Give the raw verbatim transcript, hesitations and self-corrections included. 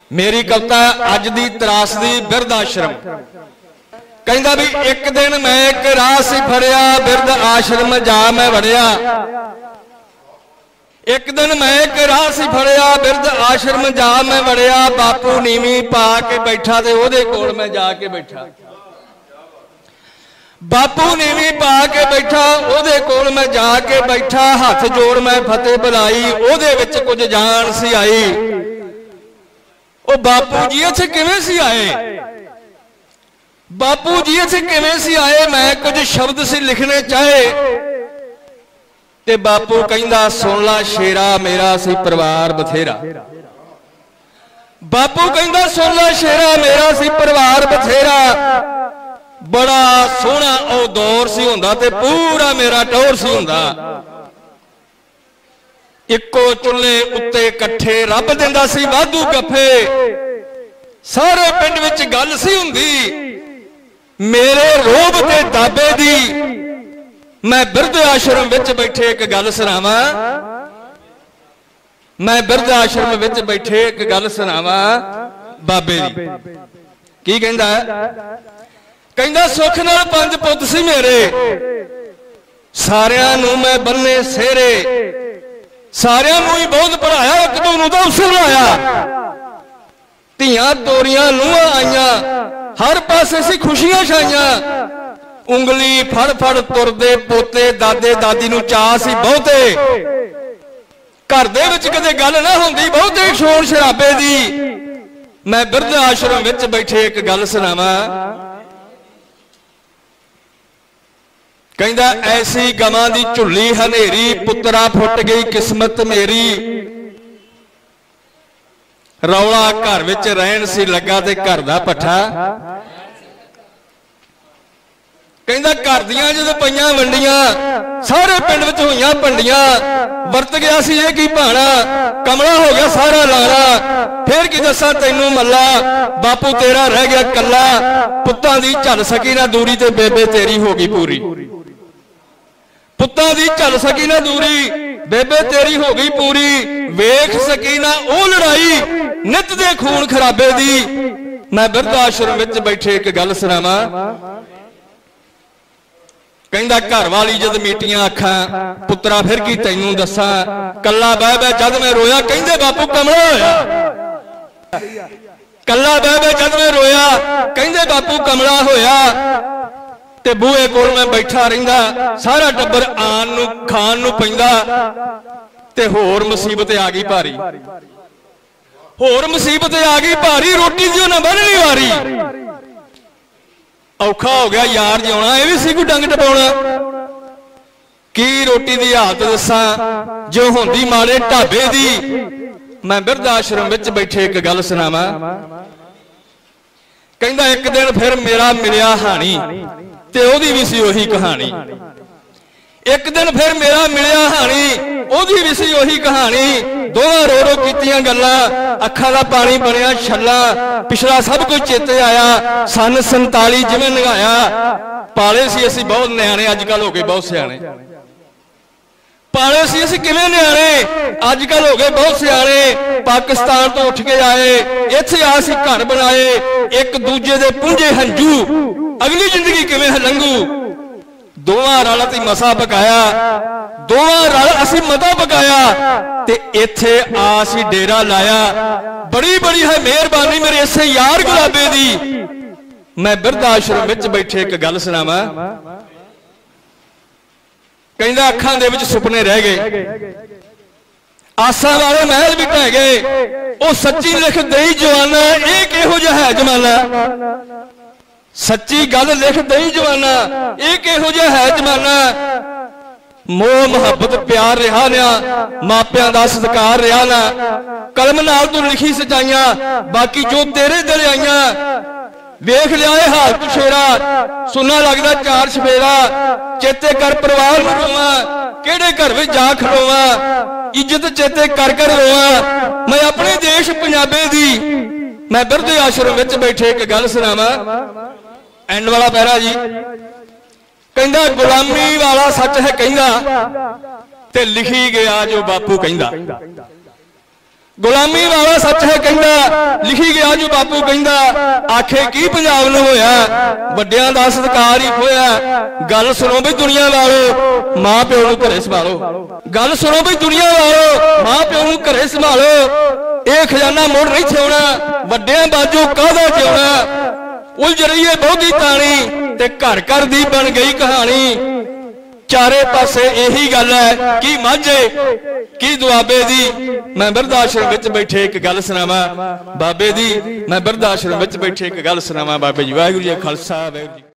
मेरी कविता अज दी त्रासदी बिरध आश्रम। कहंदा भी एक दिन मैं एक राह सी फड़िया, बिरध आश्रम जा मैं वड़िया। एक दिन मैं एक राह सी फड़िया, बिरध आश्रम जा मैं वड़िया। बापू नीवी पा के बैठा ते ओदे कोल मैं जाके बैठा। बापू नीवी पा के बैठा, ओदे कोल मैं जाके बैठा। हाथ जोड़ मैं फतेह बुलाई, ओदे विच कुछ जान सी आई। ओ बापू जी इत्थे किवें सी आए, बापू जी इत्थे किवें सी आए। मैं कुछ शब्द सी लिखने चाहे ते बापू कहंदा सुन ला शेरा, मेरा सी परिवार बथेरा। बापू कहंदा सुन ला शेरा, मेरा सी परिवार बथेरा। बड़ा सोहना ओ दौर सी हुंदा ते पूरा मेरा टौर सी हुंदा। इक्को चुल्हे उत्ते कट्ठे रब दिंदा सी वाधू गफे। सारे पिंड विच गल सी हुंदी मेरे रोब ते दाबे दी। मैं बिरध आश्रम विच बैठे एक गल सुनावां, मैं बिरध आश्रम विच बैठे एक गल सुनावां बाबे दी। की कहंदा कहंदा सुख नाल पंज पुੱਤ सी मेरे, सारियां नूं मैं बन्ने सेरे। सारियां नूं ही बहुत पढ़ाया, एक दो नूं तां उसे लाया। धियां तोरियां नूहां आईयां, हर पासे सी खुशियां छाईयां। उंगली फड़ फड़ तुरदे पोते दादे दादी नूं चाह सी बहुते। घर दे विच कदे गल ना हुंदी बहुते शोर शराबे दी। मैं बिरध आश्रम विच बैठे एक गल सुनावां। कहंदा ऐसी गवां दी झुल्ली हनेरी, पुत्रा फुट गई किस्मत मेरी। रौला घर विच रहन सी लगा ते घर दा पट्ठा। कहंदा घर दियां जदों पईयां वंडियां, सारे पिंड विच होईयां भंडियां। वरत गया सी ये की भाणा, कमला हो गया सारा लाला। फिर की दसां तैनूं मल्ला, बापू तेरा रह गया कल्ला। पुत्तां दी झल सकी ना दूरी ते बेबे तेरी हो गई पूरी। पुत्तां दी झल सकी ना दूरी, बेबे तेरी हो गई पूरी। वेख सकी ना ओ लड़ाई, नित दे खून खराबे दी। मैं बिरध आश्रम विच बैठे एक गल सुनावां। कहंदा घर वाली जद मीटियां अखां, पुत्रा फिर की तैनूं दसां। कल्ला बह बह जद मैं रोया, कहंदे बापू कमला होया। कल्ला बह बह जद मैं रोया, कहंदे बापू कमला होया। ते बूहे कोल मैं बैठा रहिंदा, सारा टब्बर आन नूं खान नूं पैंदा। ते होर मुसीबत आ गई भारी, होर मुसीबत आ गई भारी। रोटी दी ना बननी वारी, औखा हो गया यार जिउणा। ये भी सी कोई डंग टपाउणा। की रोटी दी हालत दसां जो हुंदी माड़े ढाबे दी। मैं बिरध आश्रम विच बैठे एक गल सुनावां। कहंदा एक दिन फिर मेरा मिलिया हानी, ते ओदी भी सी ओही कहानी। एक दिन फिर मेरा मिलिया हानी, ओदी भी सी ओही कहानी। दोवां रो रो कीतियां गल्लां, अखां दा पानी बनिया छल्ला। पिछला सब कुछ चेते आया, सन संताली जिवें नंगाया। पाले सी असीं बहुत निआणे, अजकल हो गए बहुत सियाणे। पाले सी असीं किवें निआणे, अजकल हो गए बहुत सियाणे। पाकिस्तान तो उठ के आए, इत्थे आ सी घर बनाए। एक दूजे दे पुंजे हंजू, अगली जिंदगी किवें लंघू। दोवां रल ती मसा पकाया, दोवां रल असीं मता पकाया। ते इत्थे आ सी डेरा लाया। बड़ी बड़ी है मेहरबानी मेरे इसे यार गुलाबे दी। मैं बिरध आश्रम विच बैठे एक गल सुनावां। कहंदा अखां दे विच सुपने रह गए, आसां वाले महल भी ढह गए। ओ सच्ची लिख दई जवाना, ये किहो जिहा है जमाना। सच्ची गल लिख दई जवाना, ये किहो जिहा है जमाना। मोह मुहब्बत प्यार रहा ना, मापियां दा सत्कार रहा ना। कलम नाल तू लिखी सचाइयां, बाकी जो तेरे दिल आईयां। वेख लिया है हाल तू शेरा, सुना लगदा चार सफेरा। चेते कर परिवार नूं रोवां, किहड़े घर विच जा खलोवां। इज्जत चेते कर कर रोवां, मैं अपने देश पंजाबे दी। मैं बिरध आश्रम विच बैठे एक गल सुनावां। एंड वाला पैरा जी कहंदा गुलामी वाला सच है कहंदा, ते लिखी गया जो बापू कहंदा। गुलामी वाला सच है कहंदा, लिखी गया जो बापू कहंदा, आखे की पंजाब नूं होया, वड्डियां दा सत्कार ही होया। गल सुनो भी दुनिया वालों, मां प्यो नूं घरे संभालो। गल सुनो भी दुनिया वालों, मां प्यो नूं घरे संभालो। यह खजाना मुड़ नहीं छाउणा, वड्डियां बाजू काहदा जिउणा। उलझ रही है बहुती ताणी ते घर घर दी बन गई कहानी। चारे पासे यही गल है कि माझे की दुआबे दी। मैं बिरध आश्रम विच बैठे एक गल सुनावां बाबे दी, मैं बिरध आश्रम विच बैठे एक गल सुनावां बाबे जी। वाहिगुरू जी का खालसा वाहिगुरू जी।